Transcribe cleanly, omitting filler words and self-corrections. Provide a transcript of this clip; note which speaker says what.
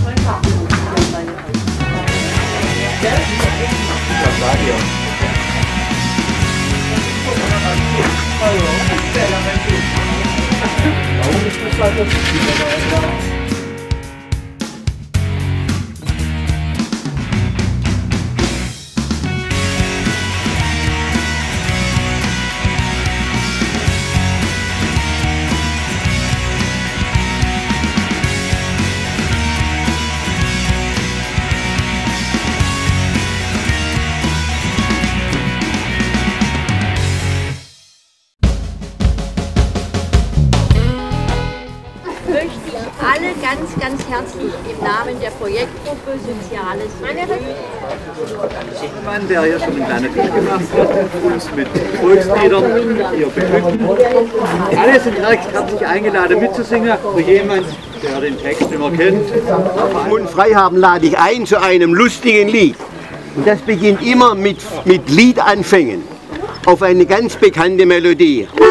Speaker 1: Alle ganz herzlich im Namen der Projektgruppe Soziales
Speaker 2: Der Mann, der hier schon einen kleinen Tisch gemacht hat, uns mit Volksliedern hier beglücken. Alle sind recht herzlich eingeladen mitzusingen, für jemand, der den Text immer kennt.
Speaker 3: Und frei haben lade ich ein zu einem lustigen Lied. Und das beginnt immer mit Liedanfängen auf eine ganz bekannte Melodie.